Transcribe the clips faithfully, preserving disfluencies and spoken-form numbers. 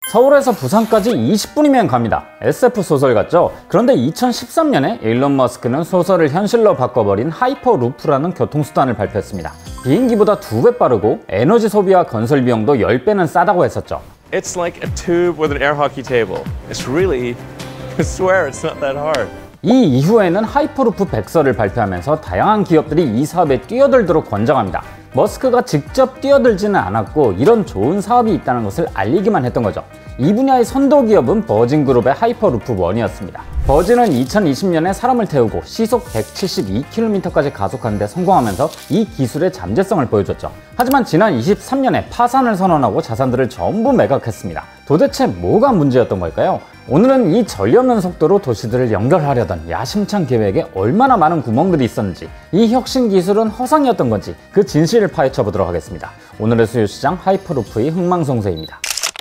서울에서 부산까지 이십 분이면 갑니다. 에스에프 소설 같죠? 그런데 이천십삼 년에 일론 머스크는 소설을 현실로 바꿔버린 하이퍼루프라는 교통수단을 발표했습니다. 비행기보다 두 배 빠르고 에너지 소비와 건설 비용도 십 배는 싸다고 했었죠. It's like a tube with an air hockey table. It's really, I swear it's not that hard. 이 이후에는 하이퍼루프 백서를 발표하면서 다양한 기업들이 이 사업에 뛰어들도록 권장합니다. 머스크가 직접 뛰어들지는 않았고 이런 좋은 사업이 있다는 것을 알리기만 했던 거죠. 이 분야의 선도 기업은 버진그룹의 하이퍼루프 일이었습니다. 버진은 이천이십 년에 사람을 태우고 시속 백칠십이 킬로미터까지 가속하는 데 성공하면서 이 기술의 잠재성을 보여줬죠. 하지만 지난 이십삼 년에 파산을 선언하고 자산들을 전부 매각했습니다. 도대체 뭐가 문제였던 걸까요? 오늘은 이 전례 없는 속도로 도시들을 연결하려던 야심찬 계획에 얼마나 많은 구멍들이 있었는지, 이 혁신 기술은 허상이었던 건지 그 진실을 파헤쳐 보도록 하겠습니다. 오늘의 수요시장 하이퍼루프의 흥망성쇠입니다.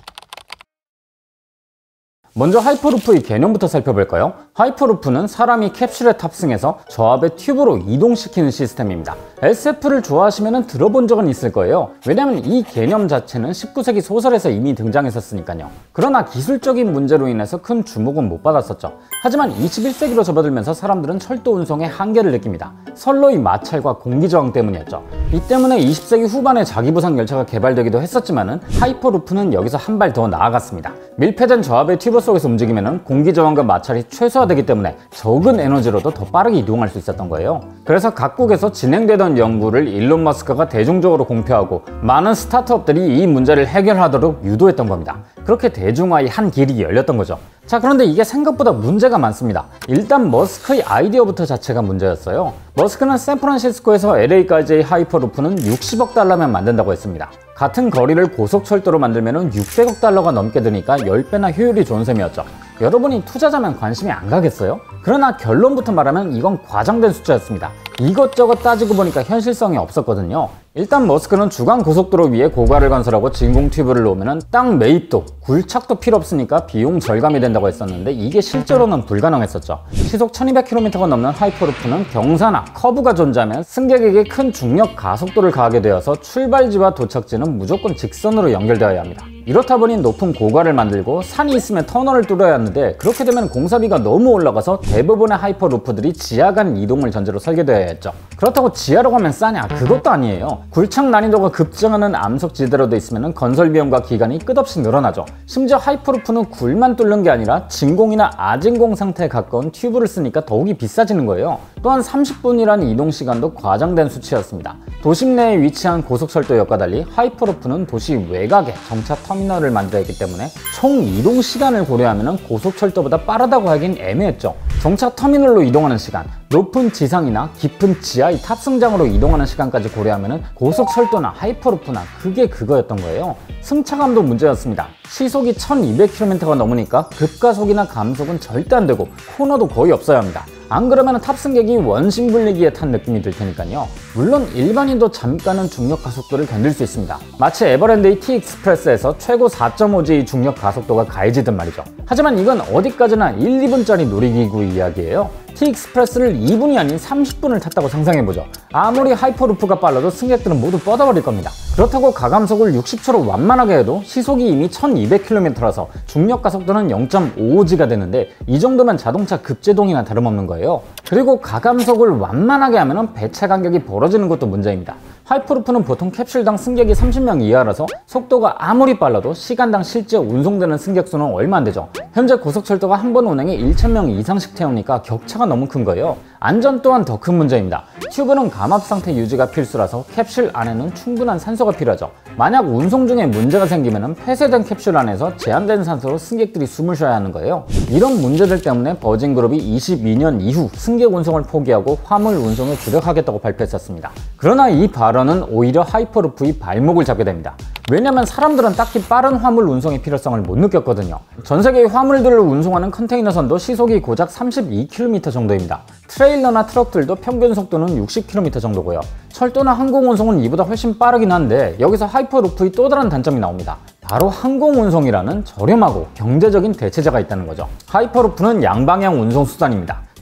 먼저 하이퍼루프의 개념부터 살펴볼까요? 하이퍼루프는 사람이 캡슐에 탑승해서 저압의 튜브로 이동시키는 시스템입니다. 에스에프를 좋아하시면 들어본 적은 있을 거예요. 왜냐면 이 개념 자체는 십구 세기 소설에서 이미 등장했었으니까요. 그러나 기술적인 문제로 인해서 큰 주목은 못 받았었죠. 하지만 이십일 세기로 접어들면서 사람들은 철도 운송의 한계를 느낍니다. 선로의 마찰과 공기 저항 때문이었죠. 이 때문에 이십 세기 후반에 자기부상 열차가 개발되기도 했었지만은 하이퍼루프는 여기서 한 발 더 나아갔습니다. 밀폐된 저압의 튜브 속에서 움직이면 공기 저항과 마찰이 최소화되기 때문에 적은 에너지로도 더 빠르게 이동할 수 있었던 거예요. 그래서 각국에서 진행되던 연구를 일론 머스크가 대중적으로 공표하고 많은 스타트업들이 이 문제를 해결하도록 유도했던 겁니다. 그렇게 대중화의 한 길이 열렸던 거죠. 자, 그런데 이게 생각보다 문제가 많습니다. 일단 머스크의 아이디어부터 자체가 문제였어요. 머스크는 샌프란시스코에서 엘에이까지의 하이퍼루프는 육십억 달러면 만든다고 했습니다. 같은 거리를 고속철도로 만들면 육백억 달러가 넘게 드니까 십 배나 효율이 좋은 셈이었죠. 여러분이 투자자면 관심이 안 가겠어요? 그러나 결론부터 말하면 이건 과장된 숫자였습니다. 이것저것 따지고 보니까 현실성이 없었거든요. 일단 머스크는 주간 고속도로 위에 고가를 건설하고 진공 튜브를 놓으면 땅 매입도 굴착도 필요 없으니까 비용 절감이 된다고 했었는데 이게 실제로는 불가능했었죠. 시속 천이백 킬로미터가 넘는 하이퍼루프는 경사나 커브가 존재하면 승객에게 큰 중력 가속도를 가하게 되어서 출발지와 도착지는 무조건 직선으로 연결되어야 합니다. 이렇다 보니 높은 고가를 만들고 산이 있으면 터널을 뚫어야 하는데 그렇게 되면 공사비가 너무 올라가서 대부분의 하이퍼루프들이 지하 간 이동을 전제로 설계되어야 했죠. 그렇다고 지하로 가면 싸냐? 그것도 아니에요. 굴착 난이도가 급증하는 암석지대로 돼 있으면 건설 비용과 기간이 끝없이 늘어나죠. 심지어 하이퍼루프는 굴만 뚫는 게 아니라 진공이나 아진공 상태에 가까운 튜브를 쓰니까 더욱이 비싸지는 거예요. 또한 삼십 분이라는 이동 시간도 과장된 수치였습니다. 도심 내에 위치한 고속철도역과 달리 하이퍼루프는 도시 외곽에 정차 터미널을 만들어야 했기 때문에 총 이동 시간을 고려하면 고속철도보다 빠르다고 하긴 애매했죠. 정차 터미널로 이동하는 시간, 높은 지상이나 깊은 지하의 탑승장으로 이동하는 시간까지 고려하면 고속철도나 하이퍼루프나 그게 그거였던 거예요. 승차감도 문제였습니다. 시속이 천이백 킬로미터가 넘으니까 급가속이나 감속은 절대 안 되고 코너도 거의 없어야 합니다. 안 그러면 탑승객이 원심불리기에 탄 느낌이 들 테니까요. 물론 일반인도 잠깐은 중력 가속도를 견딜 수 있습니다. 마치 에버랜드의 T-익스프레스에서 최고 사 점 오 지의 중력 가속도가 가해지듯 말이죠. 하지만 이건 어디까지나 일, 이 분짜리 놀이기구 이야기예요. T-익스프레스를 이 분이 아닌 삼십 분을 탔다고 상상해보죠. 아무리 하이퍼루프가 빨라도 승객들은 모두 뻗어버릴 겁니다. 그렇다고 가감속을 육십 초로 완만하게 해도 시속이 이미 천이백 킬로미터라서 중력 가속도는 영 점 오오 지가 되는데 이 정도면 자동차 급제동이나 다름없는 거예요. 그리고 가감속을 완만하게 하면 배차 간격이 벌어지는 것도 문제입니다. 하이퍼루프는 보통 캡슐당 승객이 삼십 명 이하라서 속도가 아무리 빨라도 시간당 실제 운송되는 승객 수는 얼마 안 되죠. 현재 고속철도가 한 번 운행에 천 명 이상씩 태우니까 격차가 너무 큰 거예요. 안전 또한 더 큰 문제입니다. 튜브는 감압 상태 유지가 필수라서 캡슐 안에는 충분한 산소가 필요하죠. 만약 운송 중에 문제가 생기면 폐쇄된 캡슐 안에서 제한된 산소로 승객들이 숨을 쉬어야 하는 거예요. 이런 문제들 때문에 버진그룹이 이십이 년 이후 승객 운송을 포기하고 화물 운송에 주력하겠다고 발표했었습니다. 그러나 이 발언은 오히려 하이퍼루프의 발목을 잡게 됩니다. 왜냐면 사람들은 딱히 빠른 화물 운송의 필요성을 못 느꼈거든요. 전 세계의 화물들을 운송하는 컨테이너선도 시속이 고작 삼십이 킬로미터 정도입니다. 트레일러나 트럭들도 평균 속도는 육십 킬로미터 정도고요. 철도나 항공 운송은 이보다 훨씬 빠르긴 한데 여기서 하이퍼루프의 또 다른 단점이 나옵니다. 바로 항공 운송이라는 저렴하고 경제적인 대체제가 있다는 거죠. 하이퍼루프는 양방향 운송 수단입니다.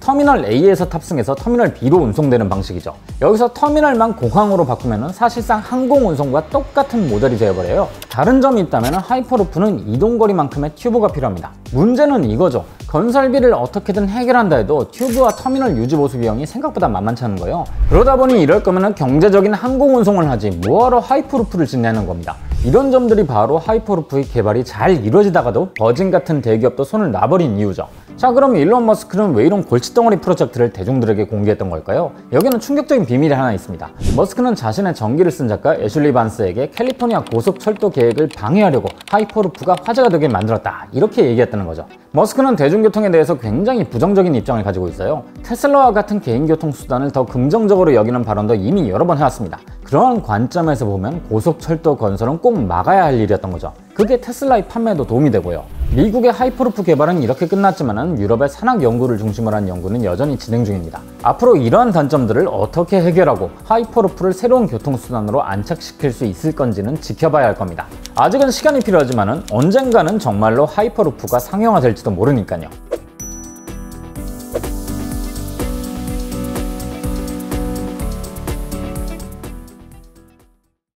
터미널 A에서 탑승해서 터미널 B로 운송되는 방식이죠. 여기서 터미널만 공항으로 바꾸면 사실상 항공 운송과 똑같은 모델이 되어버려요. 다른 점이 있다면 하이퍼루프는 이동거리만큼의 튜브가 필요합니다. 문제는 이거죠. 건설비를 어떻게든 해결한다 해도 튜브와 터미널 유지 보수 비용이 생각보다 만만치 않은 거예요. 그러다 보니 이럴 거면 경제적인 항공 운송을 하지 뭐하러 하이퍼루프를 짓냐는 겁니다. 이런 점들이 바로 하이퍼루프의 개발이 잘 이루어지다가도 버진 같은 대기업도 손을 놔버린 이유죠. 자, 그럼 일론 머스크는 왜 이런 골칫덩어리 프로젝트를 대중들에게 공개했던 걸까요? 여기는 충격적인 비밀이 하나 있습니다. 머스크는 자신의 전기를 쓴 작가 애슐리 반스에게 캘리포니아 고속철도 계획을 방해하려고 하이퍼루프가 화제가 되게 만들었다, 이렇게 얘기했다는 거죠. 머스크는 대중교통에 대해서 굉장히 부정적인 입장을 가지고 있어요. 테슬라와 같은 개인교통 수단을 더 긍정적으로 여기는 발언도 이미 여러 번 해왔습니다. 그런 관점에서 보면 고속철도 건설은 꼭 막아야 할 일이었던 거죠. 그게 테슬라의 판매에도 도움이 되고요. 미국의 하이퍼루프 개발은 이렇게 끝났지만 유럽의 산학 연구를 중심으로 한 연구는 여전히 진행 중입니다. 앞으로 이러한 단점들을 어떻게 해결하고 하이퍼루프를 새로운 교통수단으로 안착시킬 수 있을 건지는 지켜봐야 할 겁니다. 아직은 시간이 필요하지만 언젠가는 정말로 하이퍼루프가 상용화될지도 모르니까요.